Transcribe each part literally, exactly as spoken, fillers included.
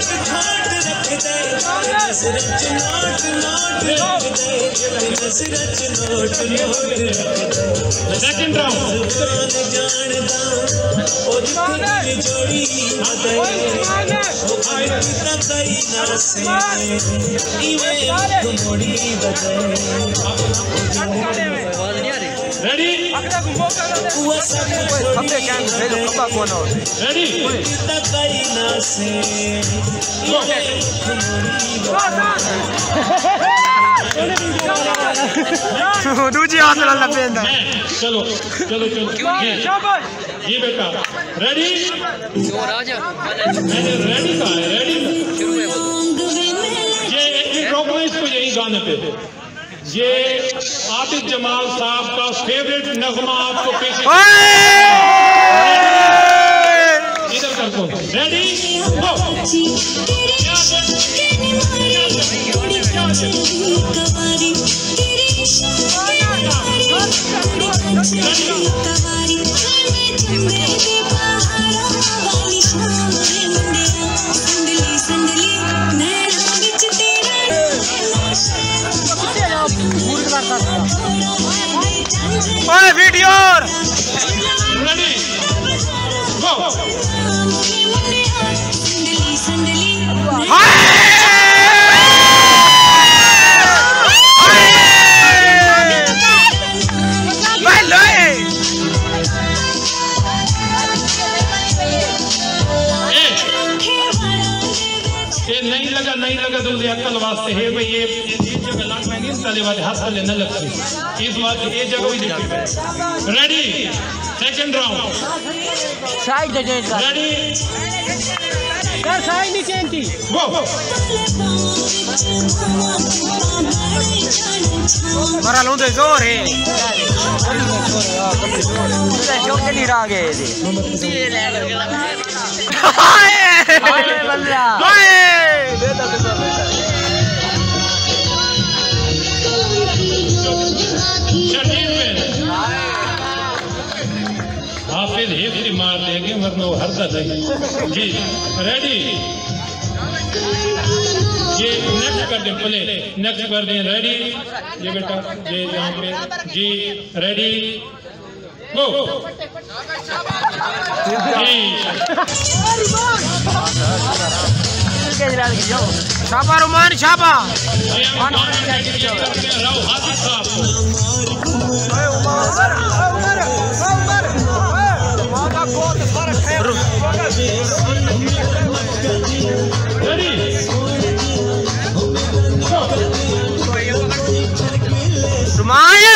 Second round ready दूजी हाथ में लपेंदा चलो चलो चलो ये बेटा रेडी मैंने रेडी कहा है रेडी ये एक मिनट रोकना इसको यही गाने पे ये आतिफ जमाल साहब का फेवरेट नगमा आपको पेश इधर कर दो रेडी वीडियो रेडी गो नहीं लगा नहीं लगा तो अक्ल वास्ते है भाई ये जगह लग में नहीं ताले वाले हाथ ले न लगती इस बात ये जगह ही देखी रेडी सेकंड राउंड साइड दे दे रेडी कर साइड नीचे एंटी गो मरा लो दे जोर है जो चली रहा है ये ले करके लगा हाय हाय बल्ला हाय दे दे हाफिज हिफ्ती मार देंगे वरना वो हरदा नहीं जी रेडी ये नेक्स्ट कर दें प्ले नेक्स्ट कर दें रेडी ये बेटा ये यहाँ पे जी रेडी गो शाबा रोमान शाबा रुमाया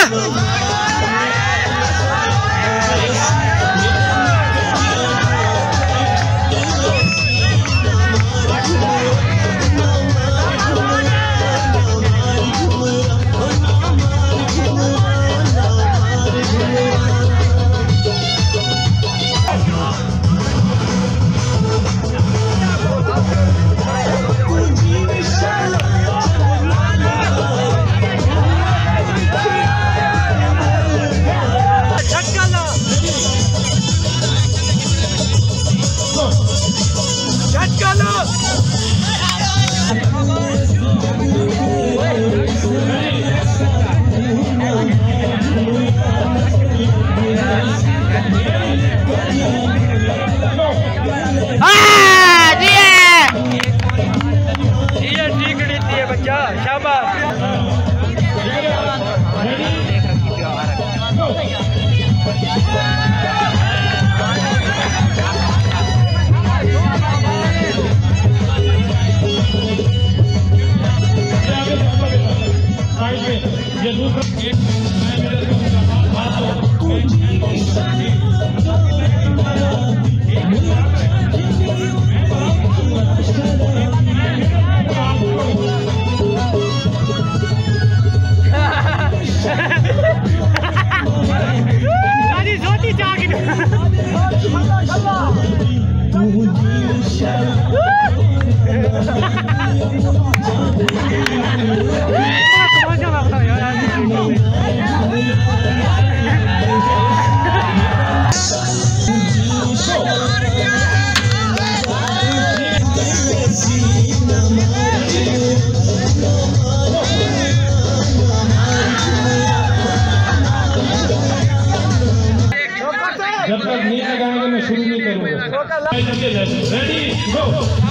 नहीं लगाएंगे मैं शुरू नहीं करूँगा। Ready go.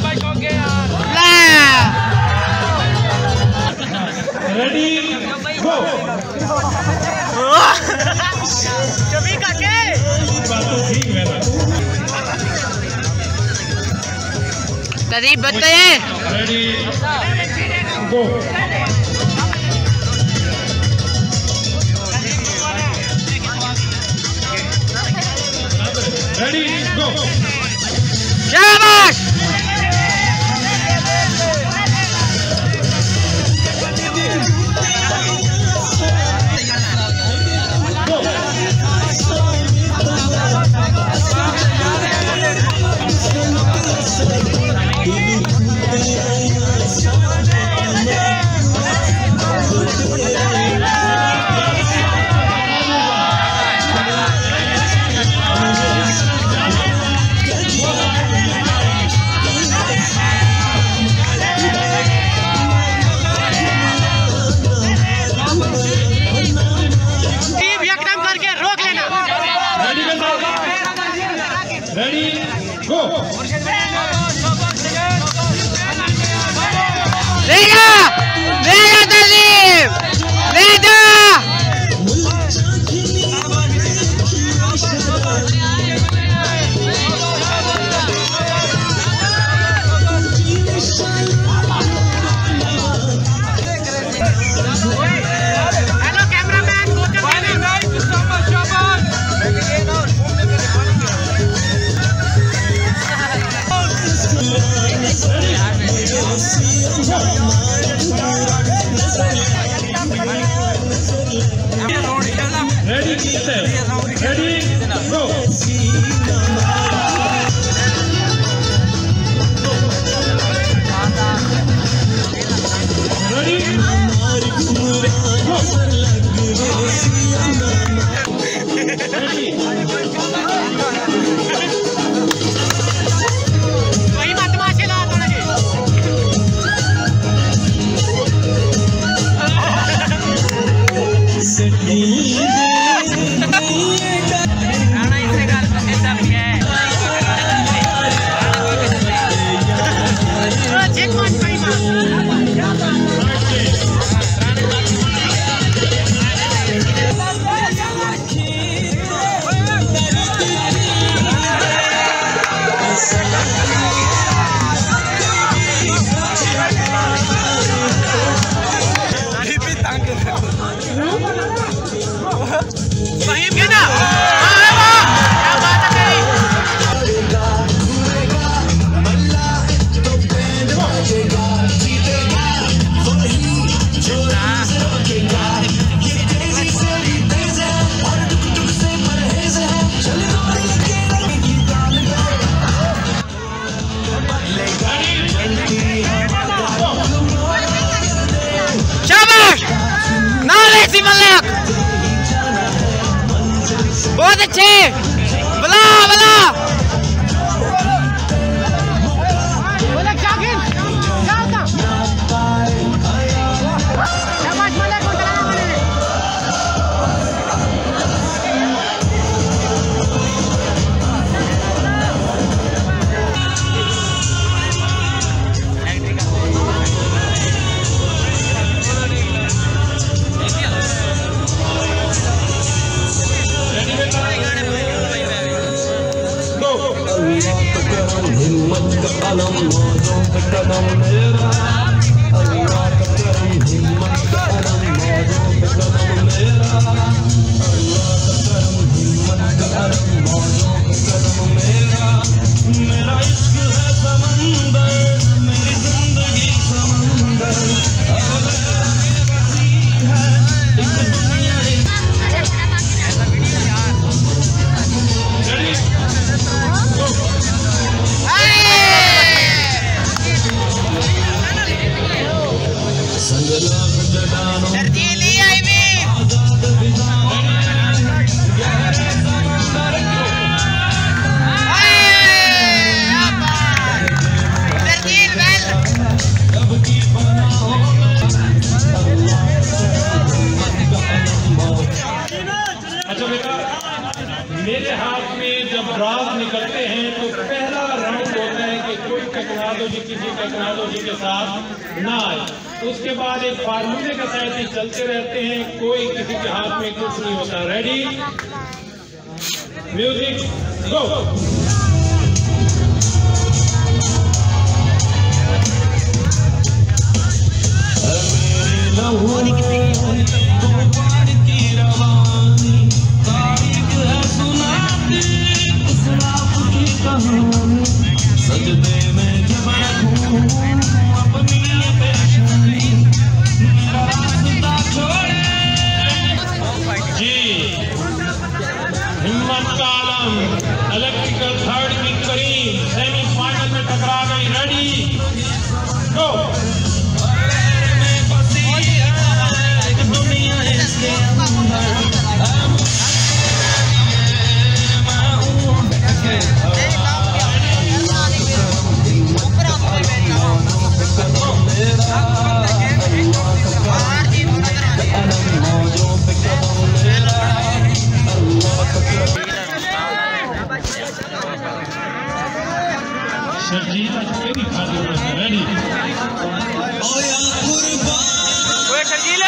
Ready go. कभी काके बात तो ठीक है ना। करीब बताइए। Ready go. Ready go. शाबाश। Ready go. लेगा लेगा तलीम लेगा। Hello cameraman ready ready go. वही बात माशे ला थोड़ा जी। राणा इससे गाल पे ऐसा भी है। चेक मान भाई वही भी ना। क्या बात है शाबाश। नाले सी मल्लक बहुत अच्छे। बला बला हिम्मत का कलम मौजों पे कदम मेरा। अल्लाह का करम हिम्मत का कलम मौजों पे कदम मेरा। अल्लाह का करम हिम्मत का कलम मौजों पे कदम मेरा। मेरा इश्क है समंदर मेरी जिंदगी समंदर। मेरे हाथ में जब ड्राफ्ट निकलते हैं तो पहला राउंड होता है कि कोई टेक्नोलॉजी किसी टेक्नोलॉजी के साथ ना आए। उसके बाद एक फार्मूले के तहत ही चलते रहते हैं, कोई किसी के हाथ में कुछ नहीं होता। Ready, music, go. सजदे में जब अपनी जी हिम्मत का आलम इलेक्ट्रिकल थर्ड की करीम सेमीफाइनल में टकरा गई। रेडी, गो। सरजीत तेरी खाते में रेडी, ओए सरजीले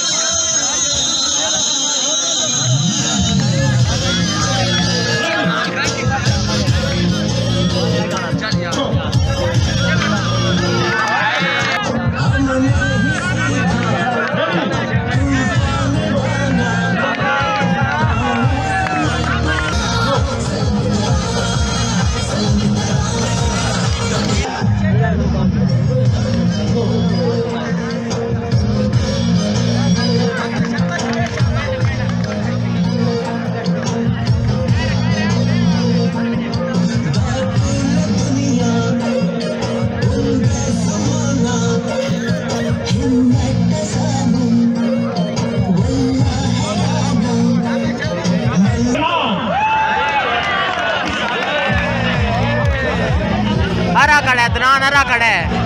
हरा कड़ा है, दनान हरा कड़ा है।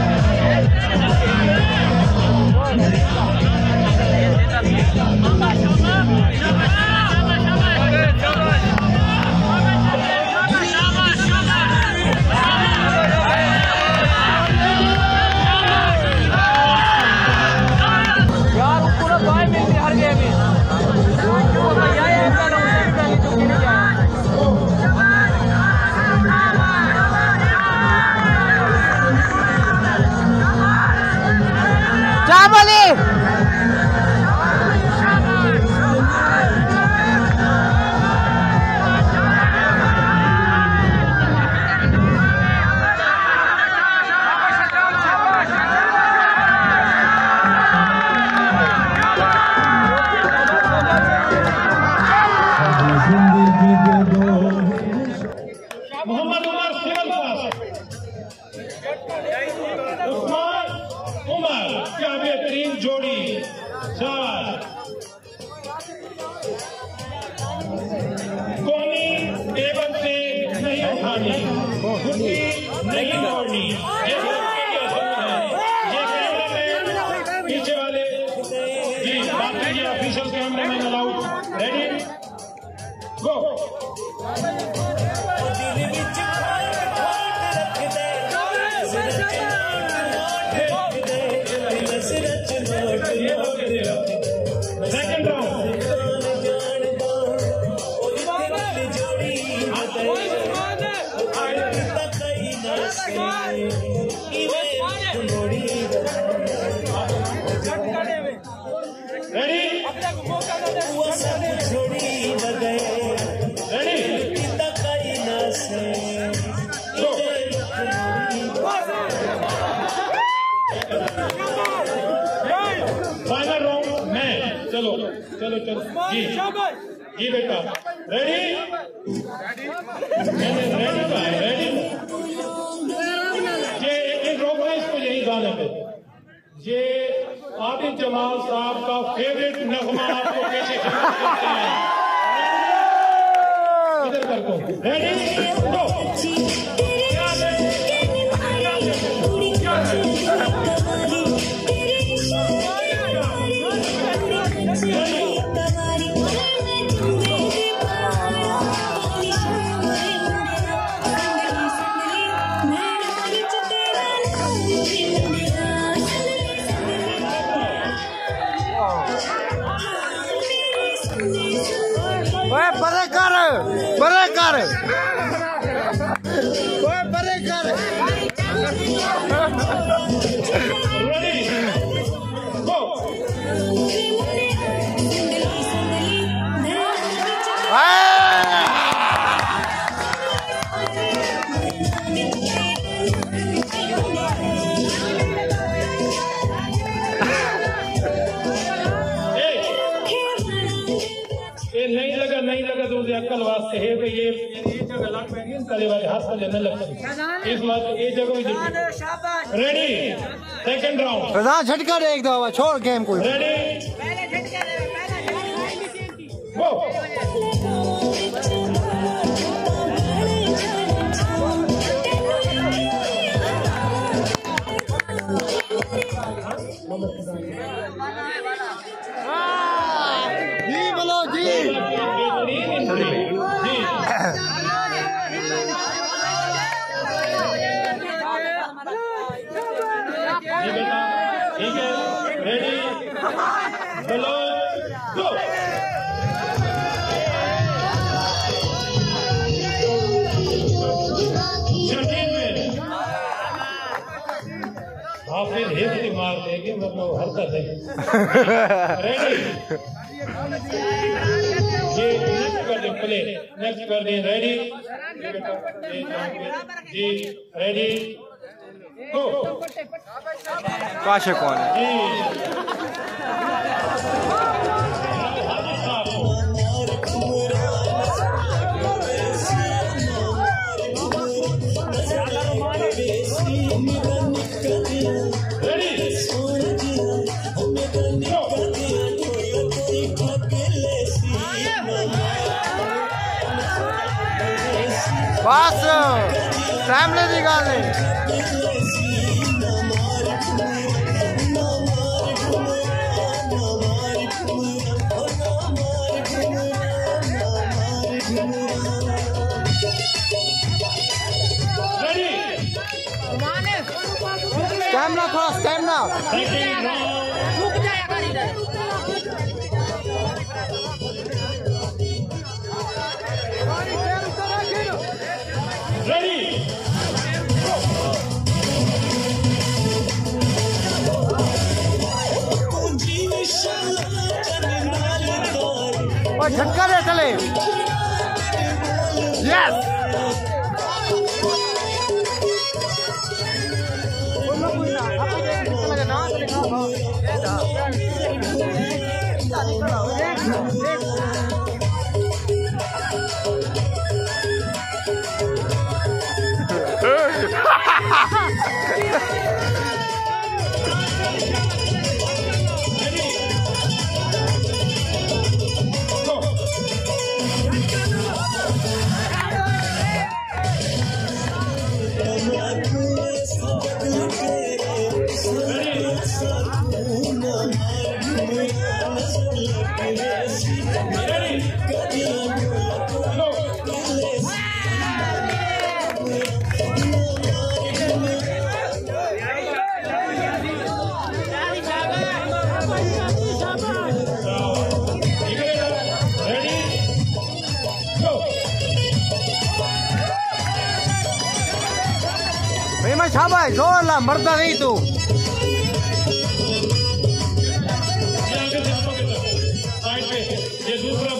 यार पूरा बाय में हर गए में मोहम्मद उमर सिविल पास, उस्मान उमर, क्या बेहतरीन जोड़ी। चार कोनी टेबल से नहीं उठानी, घुट्टी नहीं मोड़नी। ये ये कैमरा पीछे वाले जी बात कीजिए, official camera man allowed. Ready, go. Second round, ready, final round में। चलो चलो चलो जी जी बेटा, रेडी, रेडी का है, रेडी। ये एक एक रोक है इसको, यही गाने पे। ये आबिद जमाल साहब का फेवरेट नगमा आपको कैसे करते हैं, इधर कर दो। Ready, go. Thank you. ओए परे कर परे कर ओए परे कर नहीं लगा नहीं लगा तो मुझे अक्ल वास्ते है कि ये ये जगह लग पैगी तले वाले हाथ पर न लग सकती इस बात ये जगह ही रेडी सेकंड राउंड प्रधान झटका दे एक दफा छोड़ गेम को रेडी पहले झटका दे पहले गो जी बोलो जी ठीक है रेडी बोलो गो हाँ फिर हिट मार देंगे मतलब हरकत है रेडी ये नेक्स्ट कर दें प्ले नेक्स्ट कर दें रेडी जी रेडी गो काशे कौन है जी बस फैमिली की गल नहीं स्टैमिना थोड़ा स्टैमिना रुक जाएगा इधर रेडी और झटका दे चले यस मैं शाबाश जोर ला मरता नहीं तू साइड पे ये दूसरा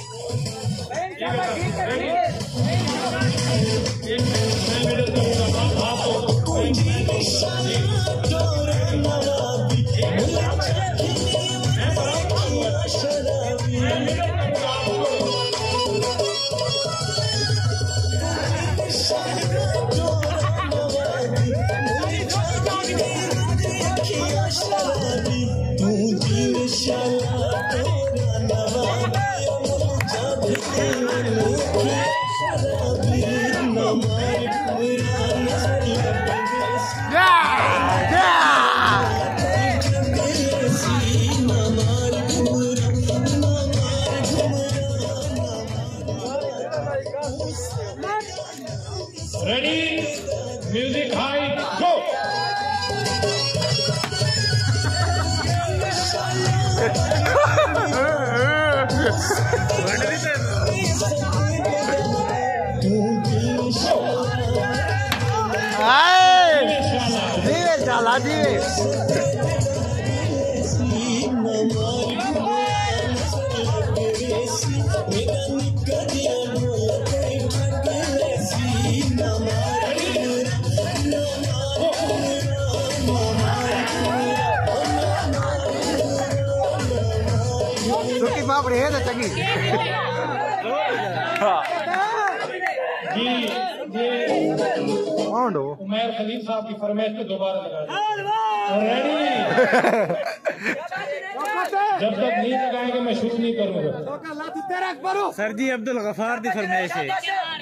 ready music high go What did he say? जी सुखी मापड़ी है तो चंगी जी ये कौन हो उमर खलील साहब की फरमाइश पे दोबारा लगा रेडी जब तक नहीं लगाएंगे मैं शुरू नहीं करूंगा सर जी अब्दुल गफार की फरमाइश है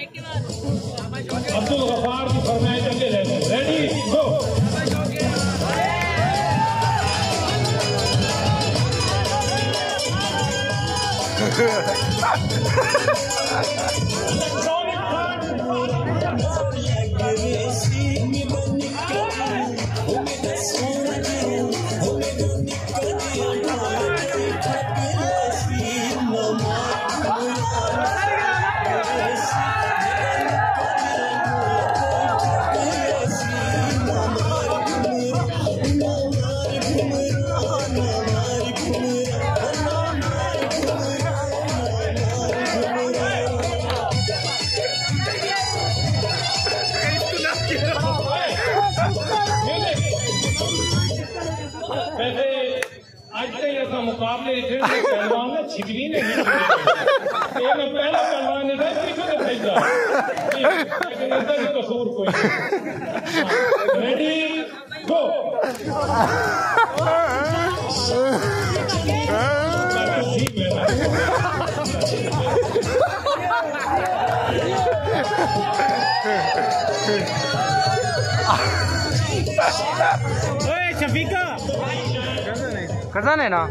अब्दुल गफार की फरमाइश आगे रहते रेडी गो मुकाबले पहलवान ने छिकली ने नहीं मैं पहला पहलवान ने पीछे से भेजा लेकिन इसका भी कसूर कोई रेडी गो शफीका करता नहीं ना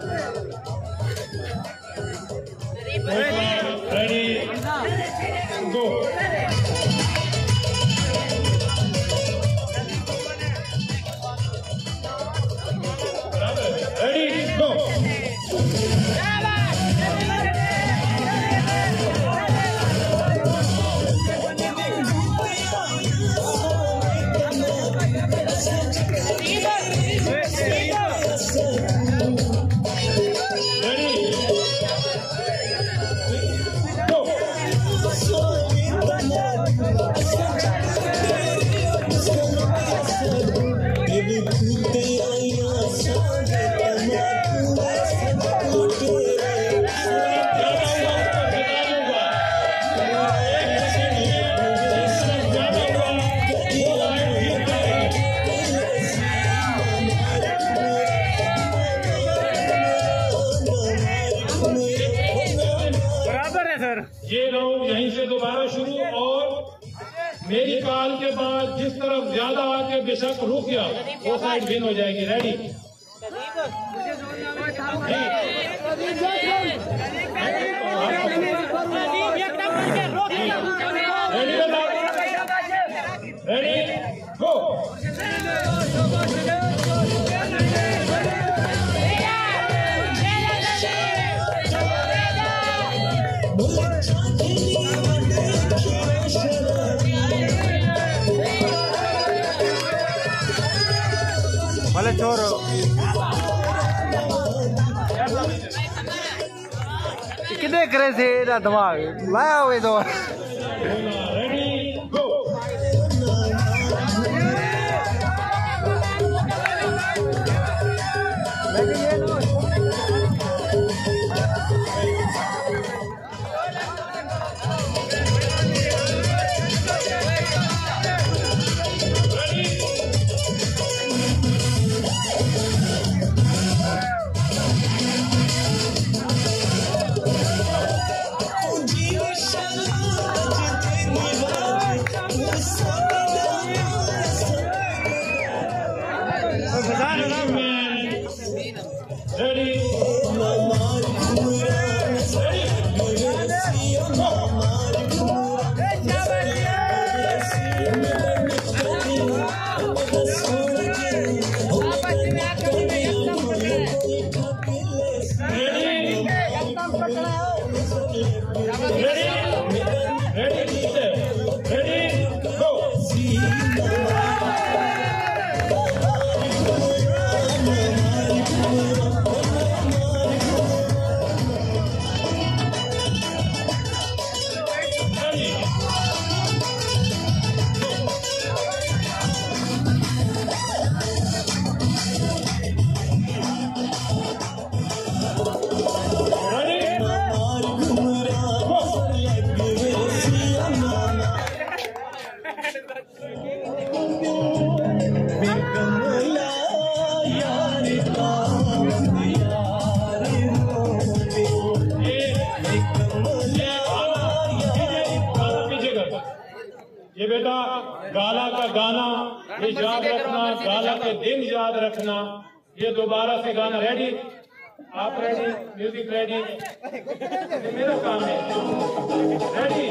रेडी गो रेडी गो ये राउंड यहीं से दोबारा शुरू और मेरी कॉल के बाद जिस तरफ ज्यादा आके बेशक रुक गया वो साइड विन हो जाएगी रेडी रेडी गो भले चोर कितने करे थे दिमाग लाया हुए तो रेडी गो ये बेटा गाला का गाना ये याद रखना, गाला के दिन याद रखना। ये दोबारा से गाना रेडी, आप रेडी, म्यूजिक रेडी, ये मेरा काम है। रेडी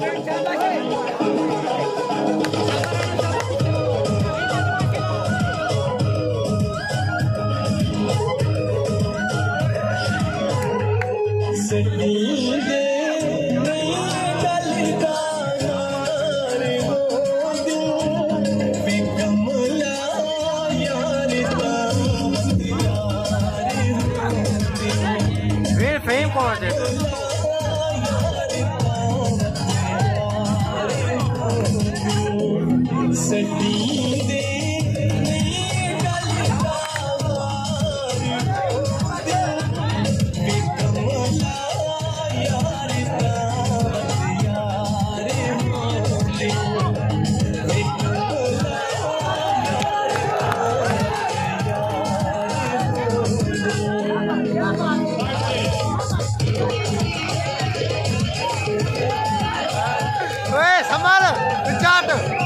फेम कौन है? संभाल चाट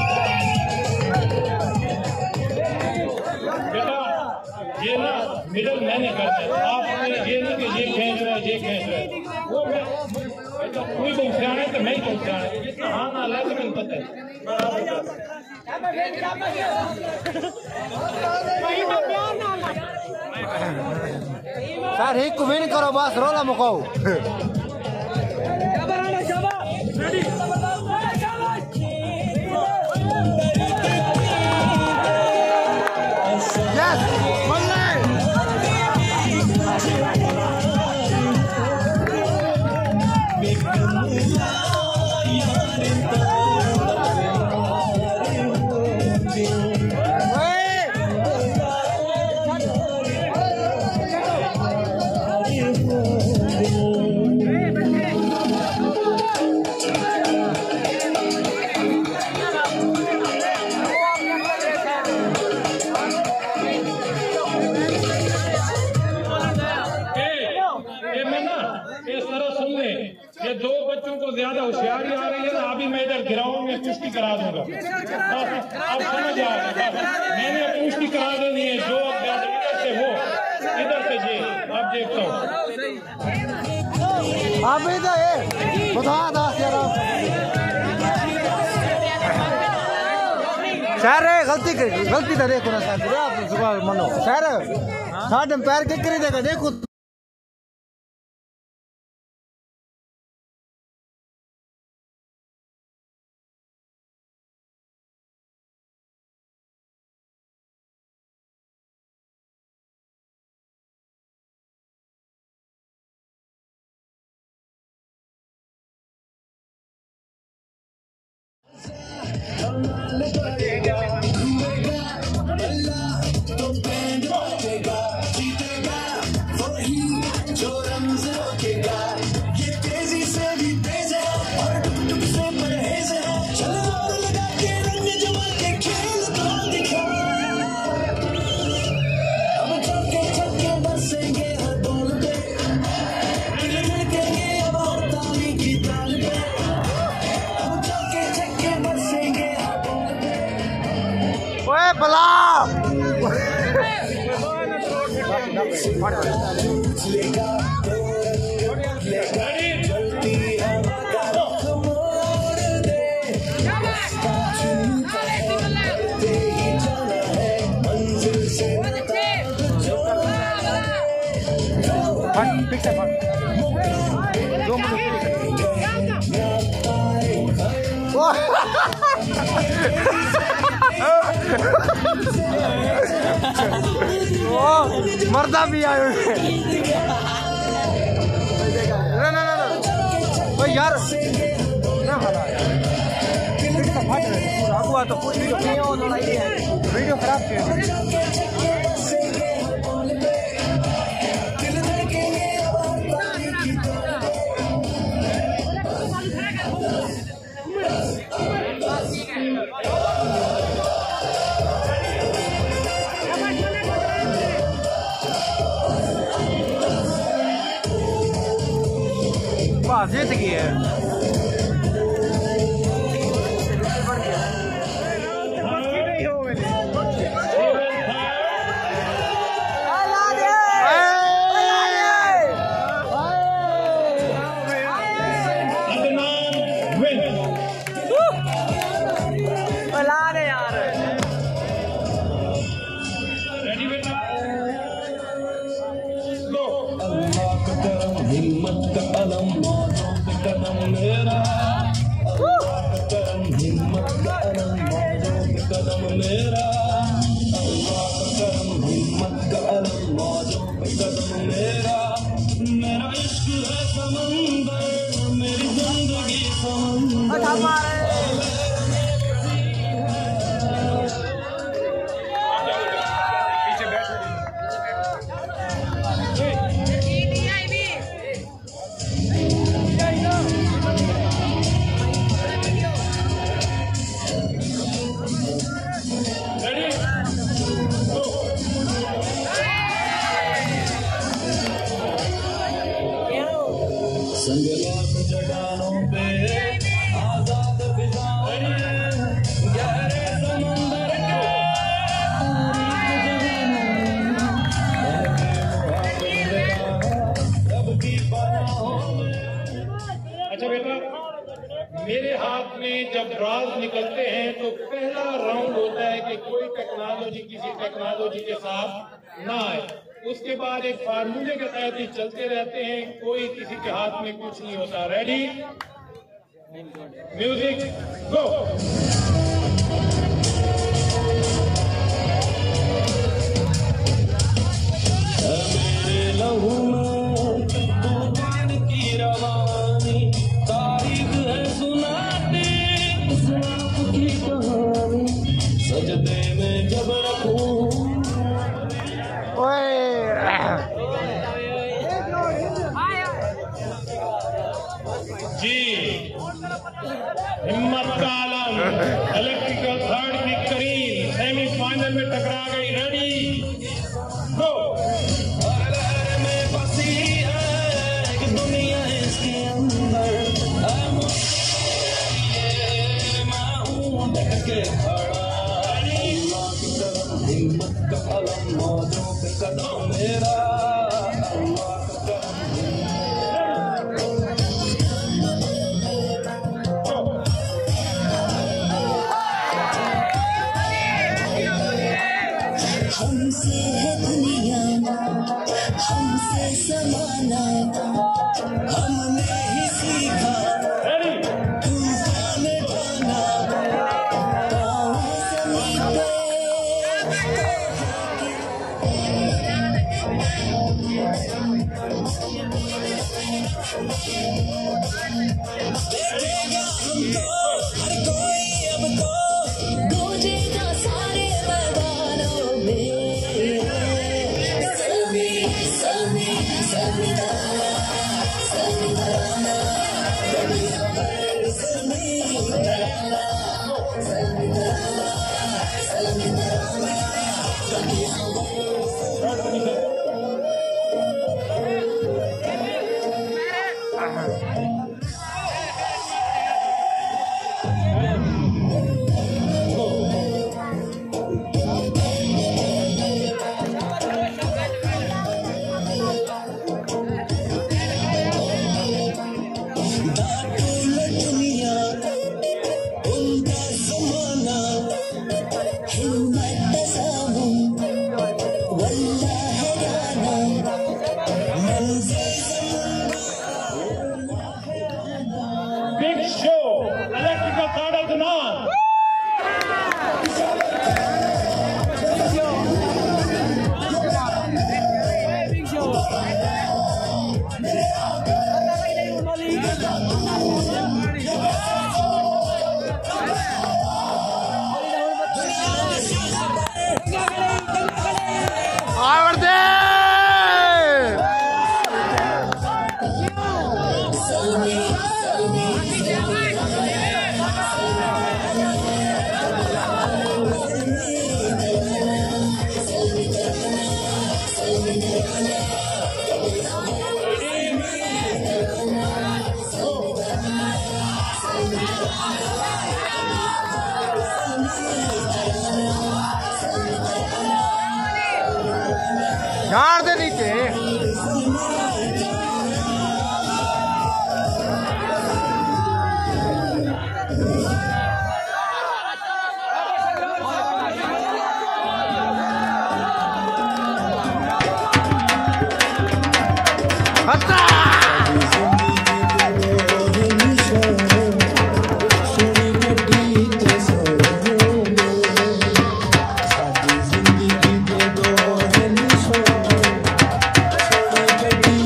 बेटा, ये ना मिडल मैंने करना है। आपने ये नहीं कि ये खेच रहा है, ये खेच रहा है, वो मैं बेटा कोई पहुंचाना है तो मैं ही पहुंचाना है। जितना हाँ ना लगे मैंने पता है। सर एक को भी नहीं करो बस रोला मुकाओ। ये दो बच्चों को ज्यादा होशियारी आ रही है ना, अभी मैं इधर ग्राउंड में कुश्ती करा दूंगा। अब समझ आओ, मैंने कुश्ती करा देनी है। जो इधर से वो इधर से जी, अब देखता हूँ आप इधर है बता दस यार सर गलती कर गलती तो देखो ना सर आप सुबह मनो सर साढ़े पैर के करी देगा देखो बला मर्दा भी आयो ना ना ना भाई यार ना भला आगुआ तो कुछ वीडियो खराब किया Oh, गई है। हिम्मत का अलम मौजों पे कदम मेरा, अल्लाह का करम हिम्मत का अलम मौजों पे कदम मेरा, अल्लाह का करम हिम्मत का अलम मौजों पे कदम मेरा। मेरा इश्क है समंदर, मेरी जिंदगी समंदर। संगलात जगानों पे आजाद फिजाएं, गहरे समंदर के सबकी पनाहों में। अच्छा बेटा, मेरे हाथ में जब ड्रॉज निकलते हैं तो पहला राउंड होता है कि कोई टेक्नोलॉजी किसी टेक्नोलॉजी के साथ ना आए। उसके बाद एक फार्मूले के तहत ही चलते रहते हैं, कोई किसी के हाथ में कुछ नहीं होता। Ready, music, go. मेरे लहू में तूफान की रवानी, तारीख है सुनाती इस्लाम की कहानी, सजदे में जब रखूं जी। हिम्मत का आलम इलेक्ट्रिकल थर्ड की करीब सेमीफाइनल में टकरा गई। Ready, go. लहर में बसी है एक दुनिया इसके अंदर, मैं हूँ डट के खड़ा, अल्लाह की तरफ हिम्मत का अलम मौजों पे कदम मेरा, अल्लाह का करम हमसे है दुनिया, हमसे समाना, हमने ही सीखा तूफान ठाना, पाँव ज़मीन पे देखेगा हमको हर कोई अब तो, गूंजेगा सारे मैदानों में। सलमी सलमी सलमी तराना, सलमी तराना, बड़ी खबर सलमी तराना, सलमी तराना, सलमी तराना, बड़ी खबर। Big Show electrical third Adnan. Big Show. झाड़ दे नीचे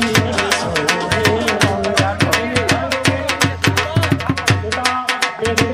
बेटे